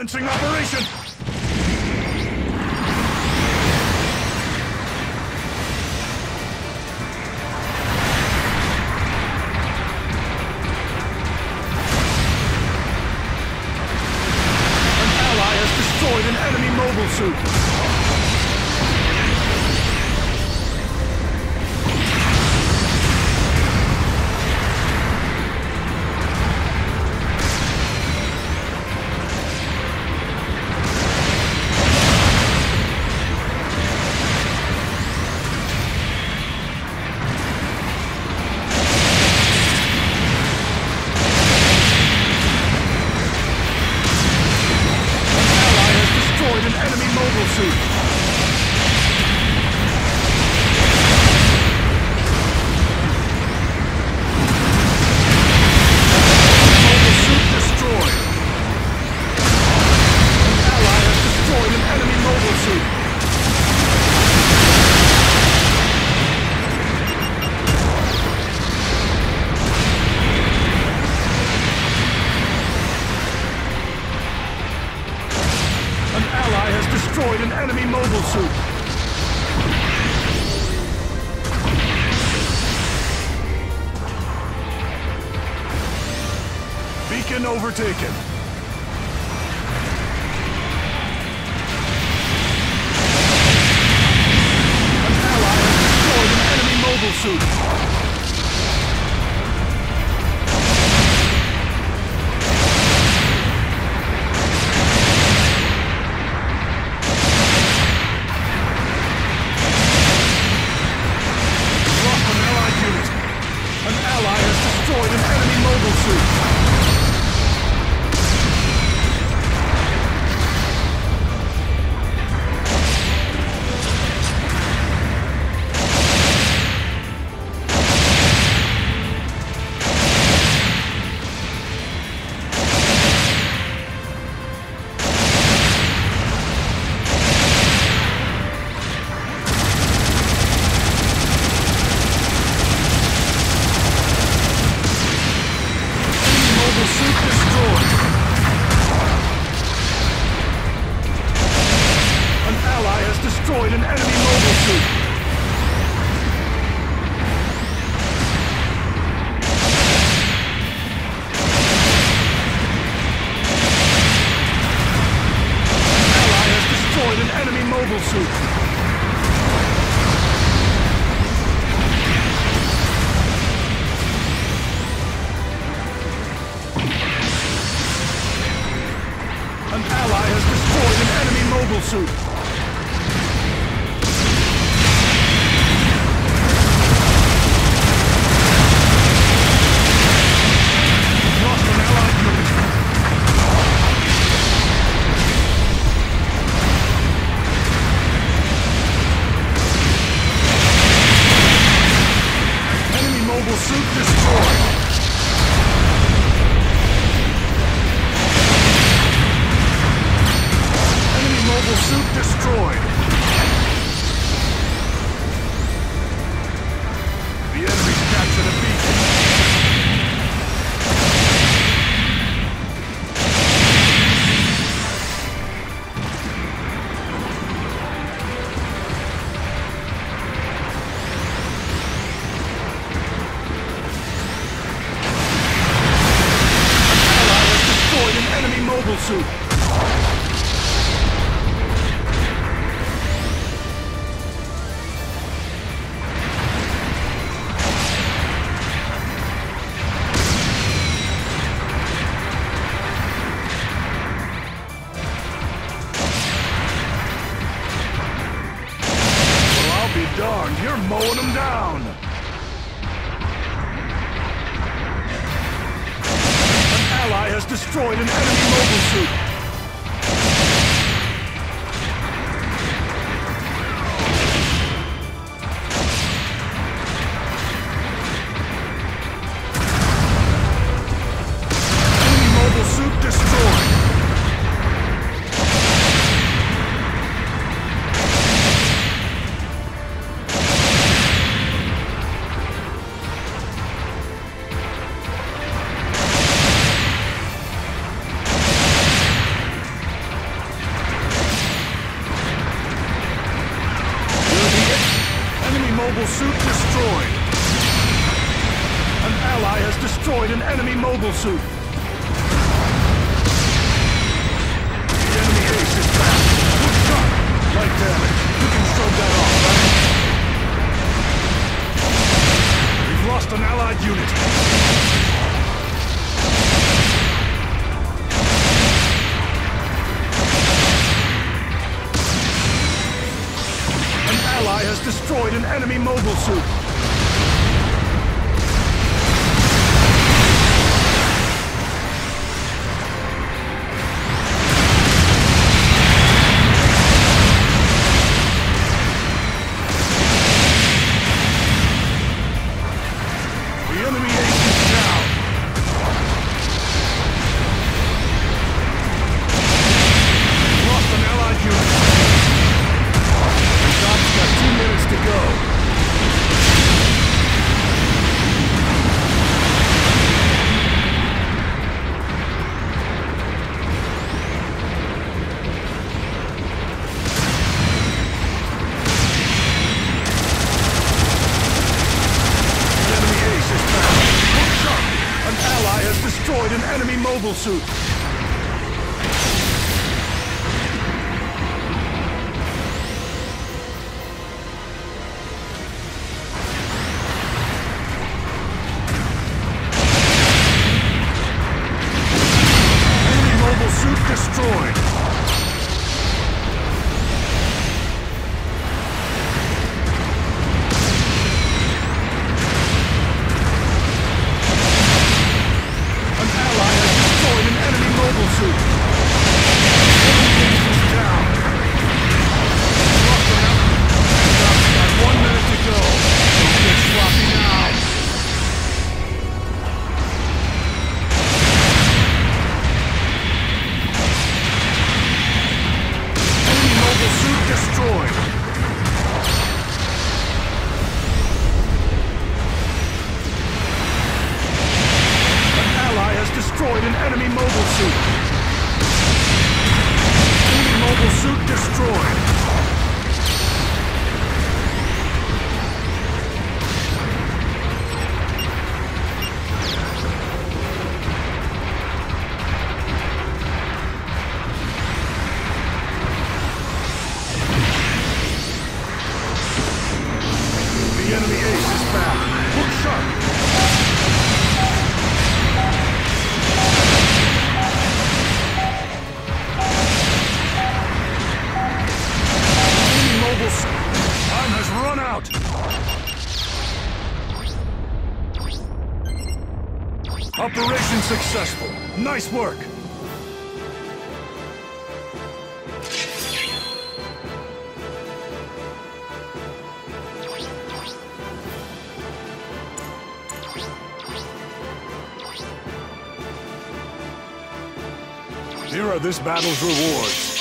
Commencing operation! An ally has destroyed an enemy mobile suit. Destroyed an enemy mobile suit. Beacon overtaken. An ally has destroyed an enemy mobile suit. Destroyed an enemy mobile suit. An ally has destroyed an enemy mobile suit. An ally has destroyed an enemy mobile suit. Suit. Well, I'll be darned, you're mowing them down. An ally has destroyed an enemy mobile suit. mobile suit destroyed. An ally has destroyed an enemy mobile suit. The enemy ace is back. Good shot. Light damage. You can shrug that off, right? We've lost an allied unit. An ally has destroyed an enemy mobile suit. The enemy ace is down. We've lost an allied unit. Job's got 2 minutes to go. The enemy ace is back. Good shot. An ally has destroyed an enemy mobile suit. Suit destroyed. An ally has destroyed an enemy mobile suit. Enemy ace is down. Lost an ally. Job's got 1 minute to go. Don't get sloppy now. Suit destroyed. An ally has destroyed an enemy mobile suit. Enemy mobile suit destroyed. The enemy ace is back. Look sharp. Enemy mobile suit. Time has run out. Operation successful. Nice work. Here are this battle's rewards.